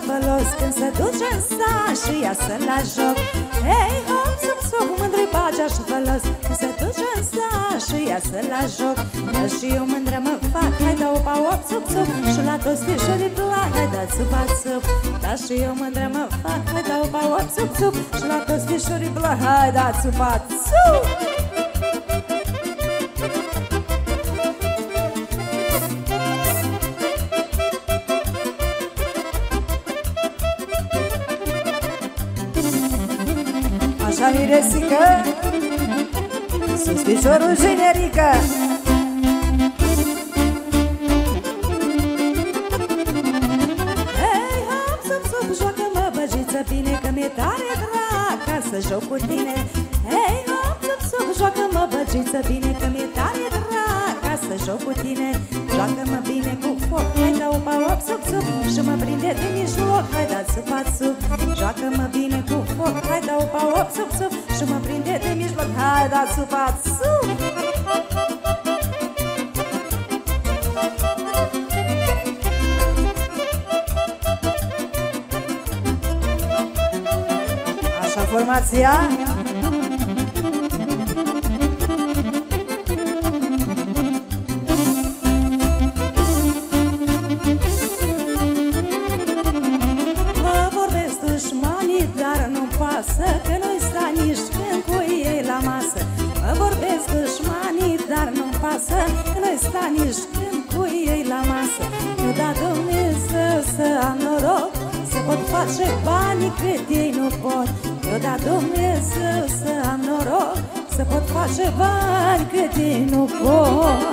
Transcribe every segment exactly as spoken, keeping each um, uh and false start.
vălos când se duce în sat și iasă la joc. Hei, hop, sup, sup, mândră-i bagea și vălos când se duce în sat și iasă la joc. Dar și eu mândră mă fac, hai dau pa, op, sup, sup, și la toți fișorii plac, hai dați supa, sup. Dar și eu mândră mă fac, hai dau pa, op, sup, sup, și la toți fișorii plac, hai dați supa, sup. Așa miresică, sus piciorul generică. Hei, hop, sup, sup, joacă-mă băgiță bine, că mi-e tare drag ca să joc cu tine. Hei, hop, sup, sup, joacă-mă băgiță bine, că mi-e tare drag ca să joc cu tine. Joacă-mă bine cu foc, hai dau pa, op, sup, sup, și mă prinde din mijloc, hai dați supa, sup. Joacă-mă bine cu foc, hai dau pa, op, sup, sup, și mă prinde din mijloc, hai dați supa, sup. Așa formația. Că nu-i sta nici când cu ei la masă. Mă vorbesc dușmanii, dar nu-mi pasă, că nu-i sta nici când cu ei la masă. Eu da Dumnezeu să am noroc, să pot face banii cât ei nu pot. Eu da Dumnezeu să am noroc, să pot face bani cât ei nu pot.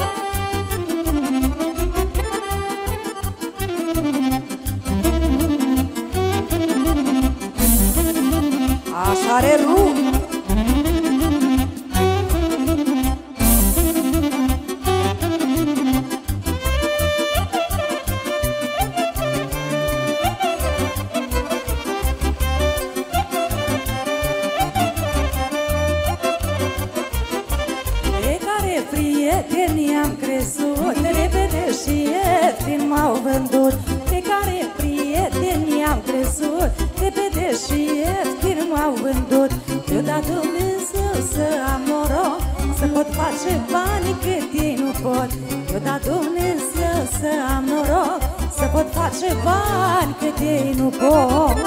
Așa are lu. Pe care prietenii am crezut, repede și ieftin m-au vândut. Pe care prietenii am crezut, repede și ieftin m-au vândut. Eu da Dumnezeu să am noroc, să pot face banii cât ei nu pot. Eu da Dumnezeu să am noroc, să pot face bani cât ei nu pot.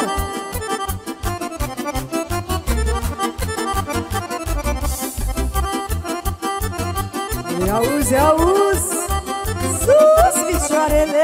Auzi, auzi, sus picioarele.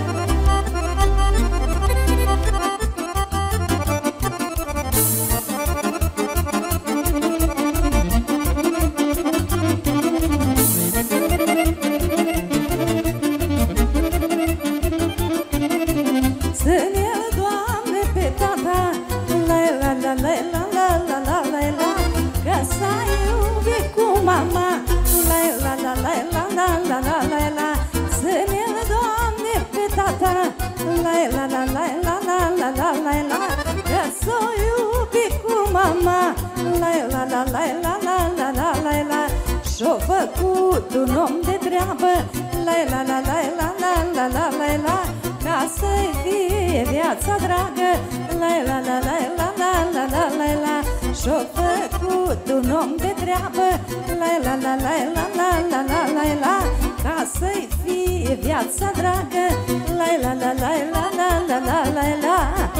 Ține-l, Doamne, pe tata, la la la la la la la la la la, că s-a iubit cu mama, la la la la la la la la la la. Ține-l, Doamne, pe tata, la la la la la la la la la la, că s-a iubit cu mama, la la la la la la la la la la. Și-o făcut un om de treabă, la la la la la la la la la la, ca să-i fie viața dragă, la la la la la la la la la la. Și-o făcut un om de treabă, la la la la la la la la la la, ca să-i fie viața dragă, la la la la la la la la la la.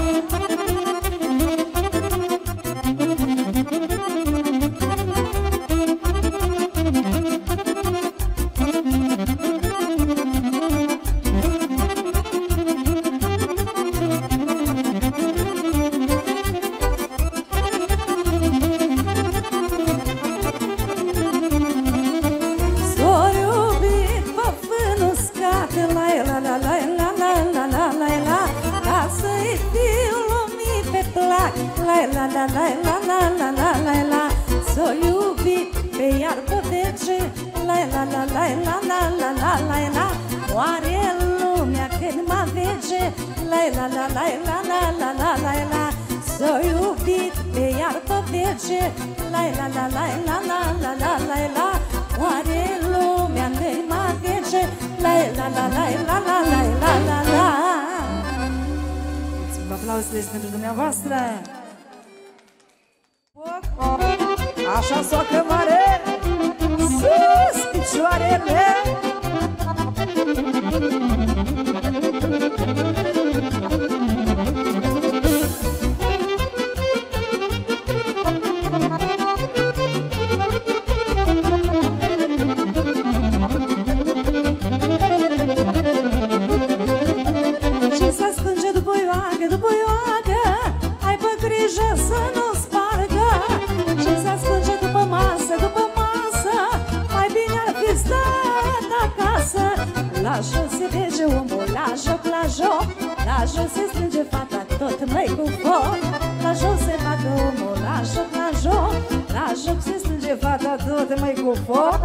La la la la la la la la la la. S-o iubit pe iarbă verge, la la la la la la la la la la. Oare lumea când mă vege, la la la la la la la la la la. S-o iubit pe iarbă verge, la la la la la la la la la la. Oare lumea când mă vege, la la la la la la la la la la. Aplauzele pentru dumneavoastră. Așa, soacră mare, sus picioarele. Și să strânge după ioagă, după ioagă, ai pe grijă să nu spargă. Și să strânge după masă, după masă, mai bine ar fi stat acasă. La jos se vege omul, la joc, la joc, la jos se strânge fata, tot mai cu foc. La jos se bate omul, la joc, la joc, la joc se strânge fata, tot mai cu foc.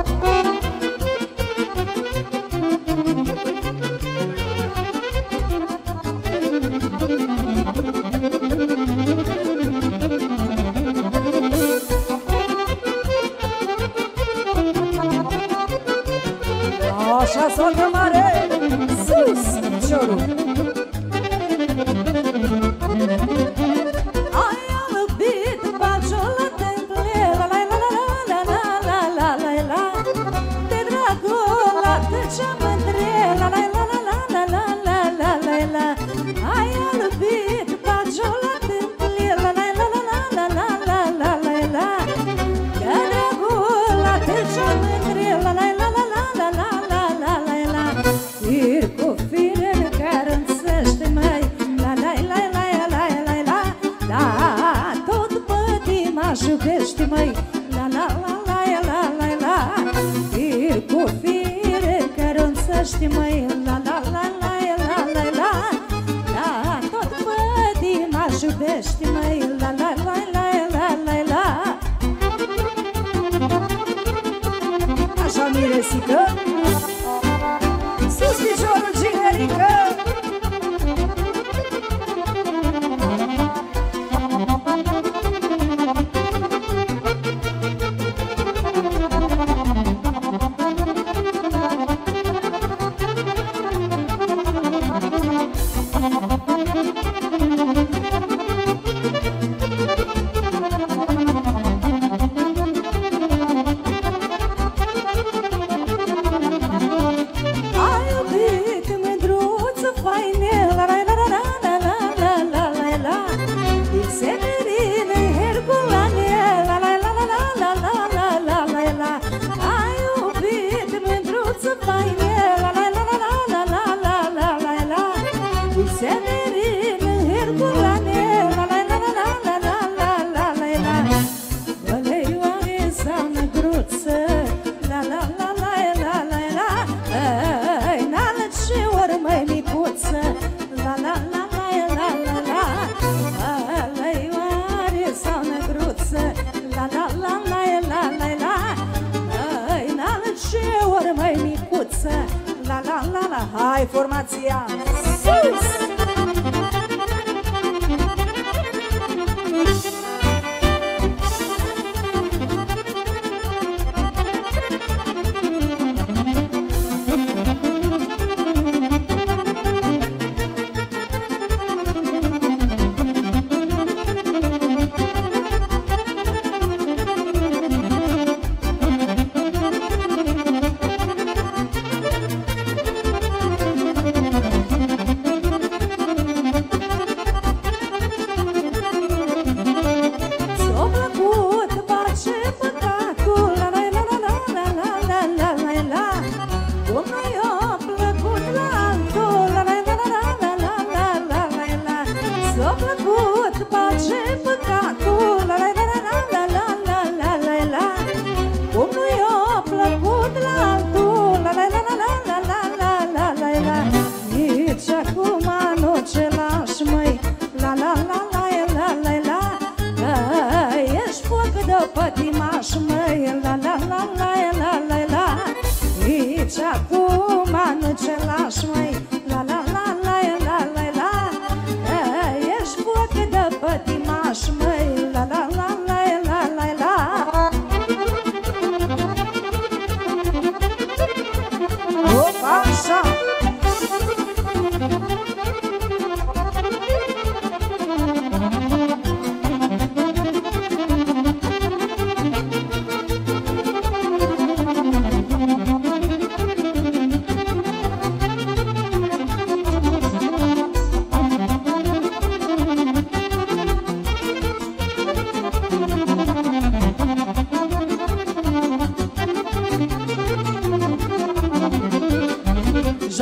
Așa, soacră mare, sus piciorul. Ai alăbit bagiul la temple, la la la la la la la la la la. De dragul la tăcea mândre, la la la la la la la la la la. Ai alăbit bagiul la temple, la la la la la la la la la la. De dragul la tăcea mândre, la la la la la la la. Ir cu firele care înțește mai la la la la la la la la. Tot pătima iubește mai la la la la la la la. Ir cu fire care înțește mai la la la la la la la. La tot pătima iubește mai la la la la la la la. Așa miresică. Sus piciorul generică. La la la la, hai formația sus! Pătimaș măi, la la la la la la la. Nici acum nu ce lași măi, la la la la la la la. Ești foc de pătimaș măi, la la la la la la la. Opa, așa.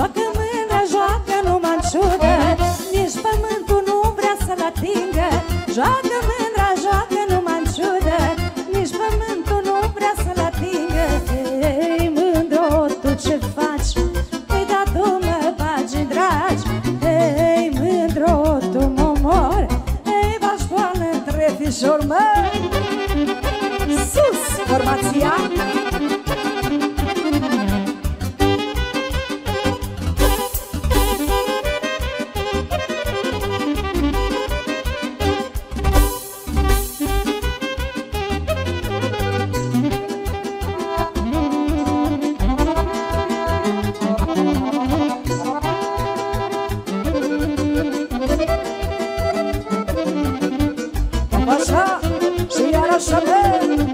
Joacă mândra, joacă numai în ciudă, nici pământul nu vrea să-l atingă. Joacă mândra, joacă numai în ciudă, nici pământul nu vrea să-l atingă. Ei, mândro, tu ce faci? Ei, da, tu mă bagi în dragi. Ei, mândro, tu mă omori. Ei, bași boală între fișori, mă. Sus, formația! Așa și iar așa merg.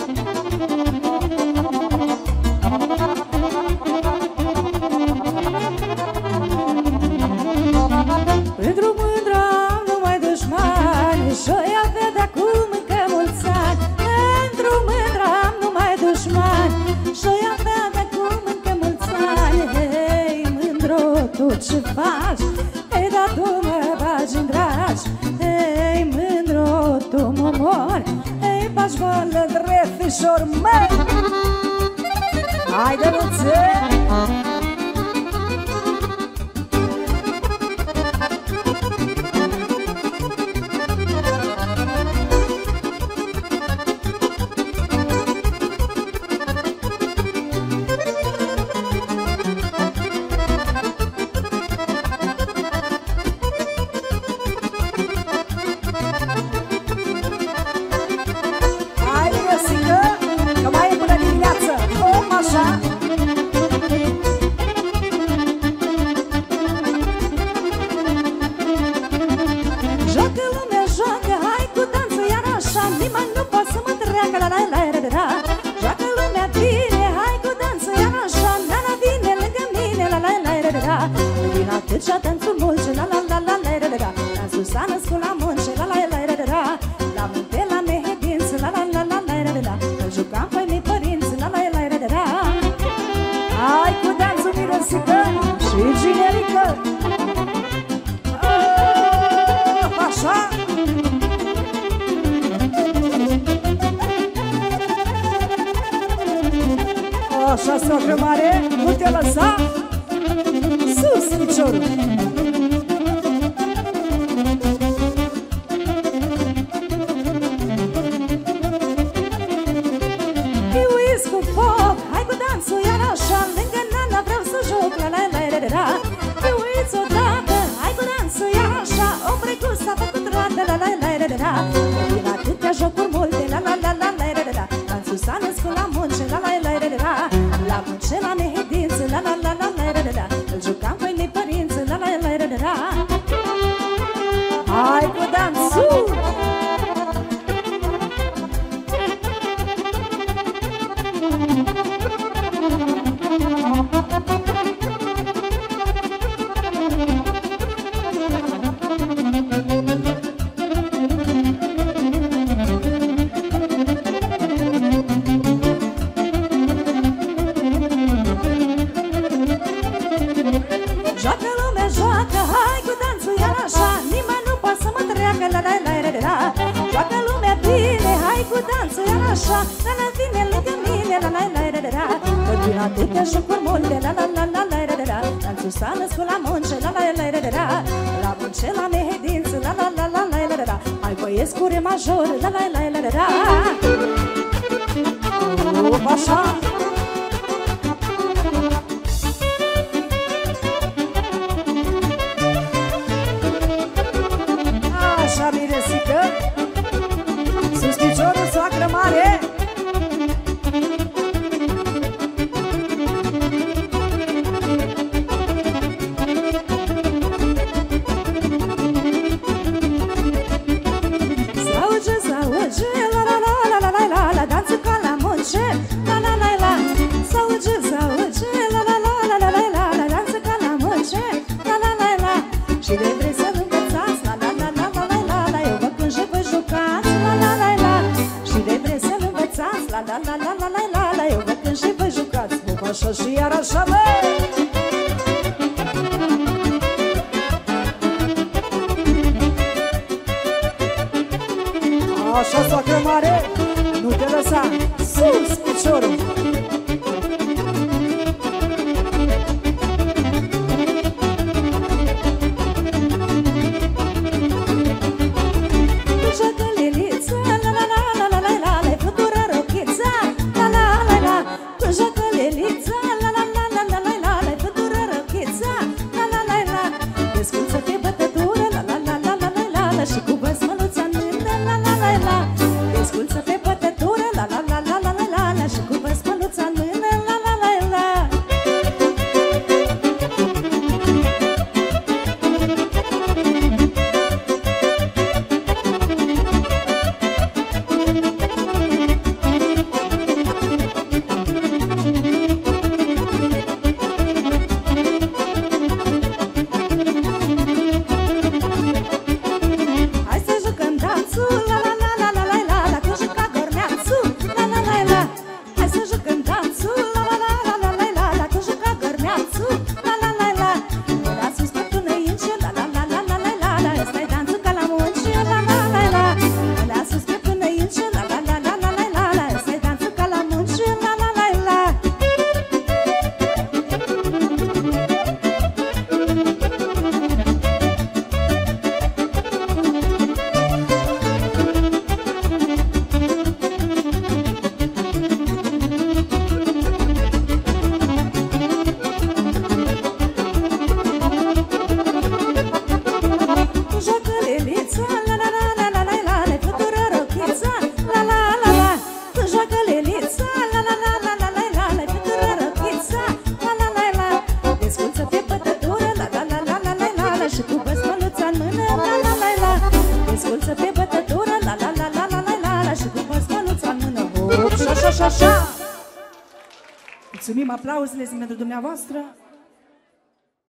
Pentru mândra am numai dușmani și-o avea de-acum încă mulți ani. Pentru mândra am numai dușmani și-o avea de-acum încă mulți ani. Hei, mândro, tu ce faci? Ei, da, tu mă bagi în dragi. Hei, mândro, tu mă mori. Ei, bași boală drept fișor, mă. Haide, mulțe! Joacă lumea, joacă, hai cu danțul iar așa, nimeni nu poate să mă treacă, la la la la la. Joacă lumea bine, hai cu danțul iar așa, la la vine lângă mine, la la la la la. Din atât și-a danțul mulce, la la la la la la la. Danțul s-a născut la munce, la la la la la. La munte, la mehedință, la la la la la la la. Îl jucam pe mii părinți, la la la la la. Hai cu danțul mirosică și generică. Așa! Așa, soacră mare, nu te lăsa! Sus, piciorul! Chiuiți cu foc, hai cu danțul iar așa, lângă nana vreau să joc, la la la la la. Chiuiți odată, hai cu danțul iar așa, o pregus s-a făcut roată, la la la la la. Din atâtea jocuri multe, la la la la la la la. Danțul s-a născut la munce, la la la la la. La munce, la mehedință, la la la la la la la. Îl jucam pe mii părinți, la la la la la. Hai cu danțul! Joacă lumea, joacă, hai cu danțul iar așa, nimeni nu poate să mă treacă, la la la la la. Joacă lumea bine, hai cu danțul iar așa, la la vine lângă mine, la la la la la. Că din atâtea jocuri multe, la la la la la la la. Danțul s-a născut la munce, la la la la la. La munce, la mehedință, la la la la la la la. Hai băieți cu re major, la la la la la la. Up, așa! Așa, miresică, sus piciorul, soacră mare. Zauge, zauge, la la la la la la la la, danță ca la munce, la la la la așa. Mulțumim, aplauzele sunt pentru dumneavoastră.